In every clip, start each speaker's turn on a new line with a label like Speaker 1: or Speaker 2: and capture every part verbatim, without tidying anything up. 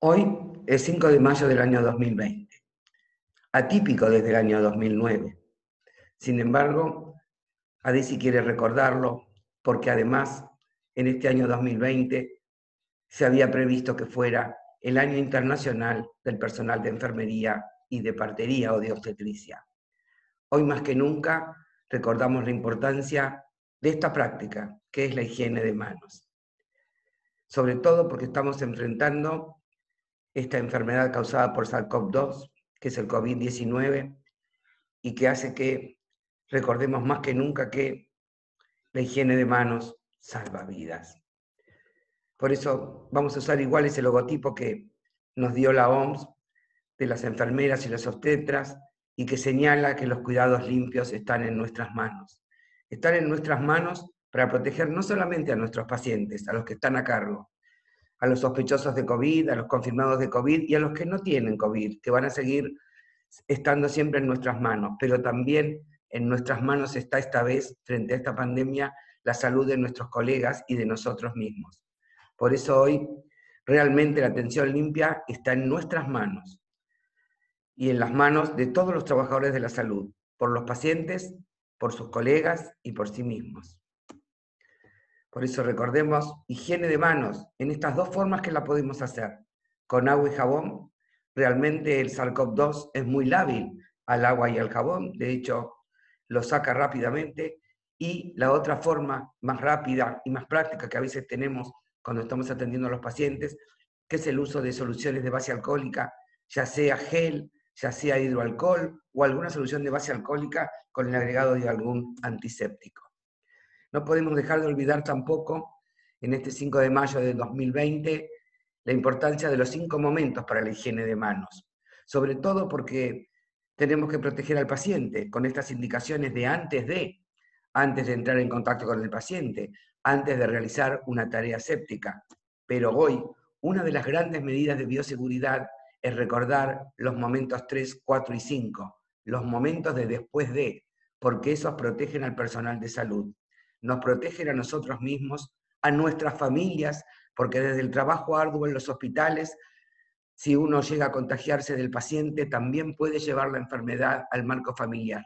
Speaker 1: Hoy es cinco de mayo del año dos mil veinte, atípico desde el año dos mil nueve. Sin embargo, ADESI quiere recordarlo porque además en este año dos mil veinte se había previsto que fuera el año internacional del personal de enfermería y de partería o de obstetricia. Hoy más que nunca recordamos la importancia de esta práctica, que es la higiene de manos. Sobre todo porque estamos enfrentando esta enfermedad causada por SARS-CoV dos, que es el COVID diecinueve, y que hace que recordemos más que nunca que la higiene de manos salva vidas. Por eso vamos a usar igual ese logotipo que nos dio la O M S de las enfermeras y las obstetras y que señala que los cuidados limpios están en nuestras manos. Están en nuestras manos para proteger no solamente a nuestros pacientes, a los que están a cargo, a los sospechosos de COVID, a los confirmados de COVID y a los que no tienen COVID, que van a seguir estando siempre en nuestras manos, pero también en nuestras manos está esta vez, frente a esta pandemia, la salud de nuestros colegas y de nosotros mismos. Por eso hoy realmente la atención limpia está en nuestras manos y en las manos de todos los trabajadores de la salud, por los pacientes, por sus colegas y por sí mismos. Por eso recordemos higiene de manos en estas dos formas que la podemos hacer, con agua y jabón. Realmente el SARS-CoV dos es muy lábil al agua y al jabón, de hecho lo saca rápidamente, y la otra forma más rápida y más práctica que a veces tenemos cuando estamos atendiendo a los pacientes, que es el uso de soluciones de base alcohólica, ya sea gel, ya sea hidroalcohol o alguna solución de base alcohólica con el agregado de algún antiséptico. No podemos dejar de olvidar tampoco, en este cinco de mayo de dos mil veinte, la importancia de los cinco momentos para la higiene de manos, sobre todo porque tenemos que proteger al paciente con estas indicaciones de antes de, antes de entrar en contacto con el paciente, antes de realizar una tarea séptica. Pero hoy, una de las grandes medidas de bioseguridad es recordar los momentos tres, cuatro y cinco, los momentos de después de, porque esos protegen al personal de salud, nos protegen a nosotros mismos, a nuestras familias, porque desde el trabajo arduo en los hospitales, si uno llega a contagiarse del paciente, también puede llevar la enfermedad al marco familiar.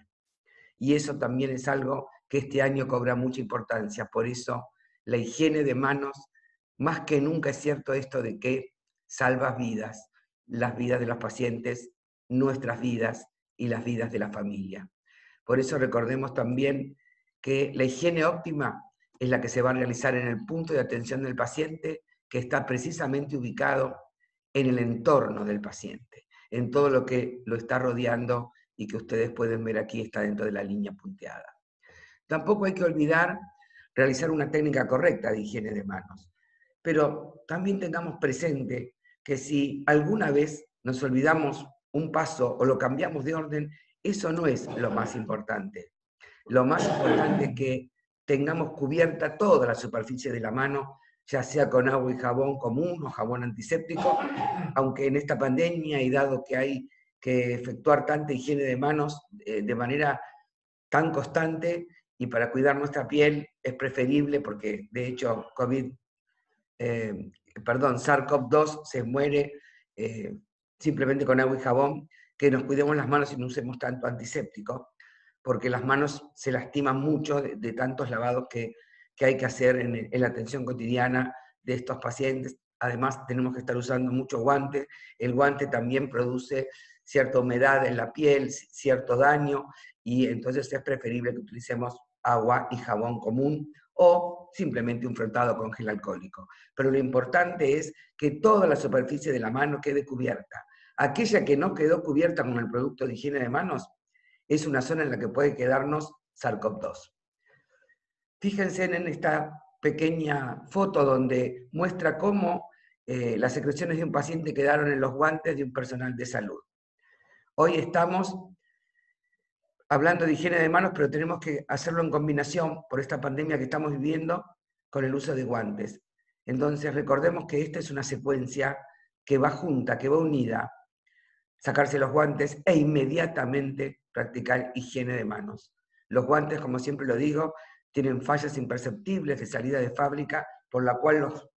Speaker 1: Y eso también es algo que este año cobra mucha importancia. Por eso, la higiene de manos, más que nunca es cierto esto de que salva vidas, las vidas de los pacientes, nuestras vidas y las vidas de la familia. Por eso recordemos también que la higiene óptima es la que se va a realizar en el punto de atención del paciente, que está precisamente ubicado en el entorno del paciente, en todo lo que lo está rodeando y que ustedes pueden ver aquí está dentro de la línea punteada. Tampoco hay que olvidar realizar una técnica correcta de higiene de manos, pero también tengamos presente que si alguna vez nos olvidamos un paso o lo cambiamos de orden, eso no es lo más importante. Lo más importante es que tengamos cubierta toda la superficie de la mano, ya sea con agua y jabón común o jabón antiséptico, aunque en esta pandemia y dado que hay que efectuar tanta higiene de manos eh, de manera tan constante y para cuidar nuestra piel es preferible porque de hecho COVID, eh, perdón, SARS-CoV dos se muere eh, simplemente con agua y jabón, que nos cuidemos las manos y no usemos tanto antiséptico, porque las manos se lastiman mucho de, de tantos lavados que, que hay que hacer en, en la atención cotidiana de estos pacientes. Además, tenemos que estar usando mucho guante. El guante también produce cierta humedad en la piel, cierto daño, y entonces es preferible que utilicemos agua y jabón común o simplemente un frotado con gel alcohólico. Pero lo importante es que toda la superficie de la mano quede cubierta. Aquella que no quedó cubierta con el producto de higiene de manos es una zona en la que puede quedarnos SARS-CoV dos. Fíjense en esta pequeña foto donde muestra cómo eh, las secreciones de un paciente quedaron en los guantes de un personal de salud. Hoy estamos hablando de higiene de manos, pero tenemos que hacerlo en combinación por esta pandemia que estamos viviendo con el uso de guantes. Entonces recordemos que esta es una secuencia que va junta, que va unida. Sacarse los guantes e inmediatamente practicar higiene de manos. Los guantes, como siempre lo digo, tienen fallas imperceptibles de salida de fábrica, por la cual los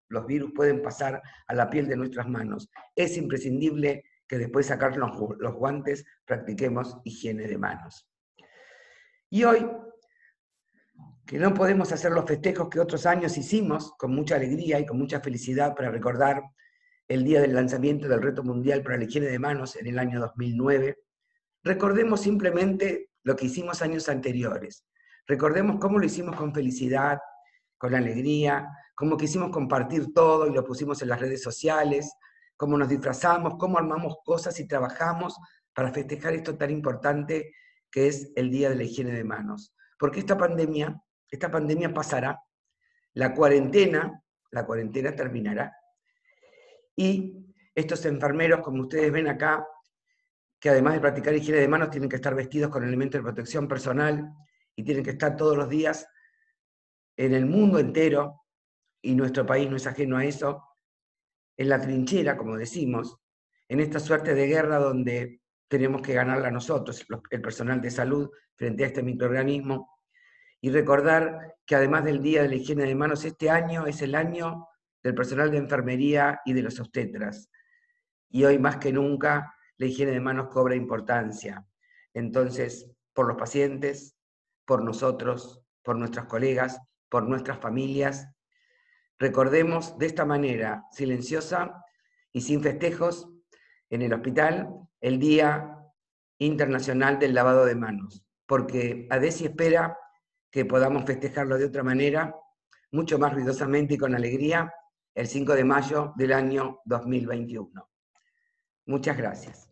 Speaker 1: los virus pueden pasar a la piel de nuestras manos. Es imprescindible que después de sacar los, los guantes practiquemos higiene de manos. Y hoy, que no podemos hacer los festejos que otros años hicimos con mucha alegría y con mucha felicidad para recordar el día del lanzamiento del Reto Mundial para la Higiene de Manos en el año dos mil nueve, recordemos simplemente lo que hicimos años anteriores. Recordemos cómo lo hicimos con felicidad, con alegría, cómo quisimos compartir todo y lo pusimos en las redes sociales, cómo nos disfrazamos, cómo armamos cosas y trabajamos para festejar esto tan importante que es el Día de la Higiene de Manos. Porque esta pandemia, esta pandemia pasará, la cuarentena, la cuarentena terminará. Y estos enfermeros, como ustedes ven acá, que además de practicar higiene de manos, tienen que estar vestidos con elementos de protección personal y tienen que estar todos los días en el mundo entero, y nuestro país no es ajeno a eso, en la trinchera, como decimos, en esta suerte de guerra donde tenemos que ganarla nosotros, el personal de salud, frente a este microorganismo, y recordar que además del Día de la Higiene de Manos, este año es el año del personal de enfermería y de los obstetras. Y hoy más que nunca la higiene de manos cobra importancia. Entonces, por los pacientes, por nosotros, por nuestros colegas, por nuestras familias, recordemos de esta manera silenciosa y sin festejos en el hospital el Día Internacional del Lavado de Manos, porque ADESI espera que podamos festejarlo de otra manera, mucho más ruidosamente y con alegría, el cinco de mayo del año dos mil veintiuno. Muchas gracias.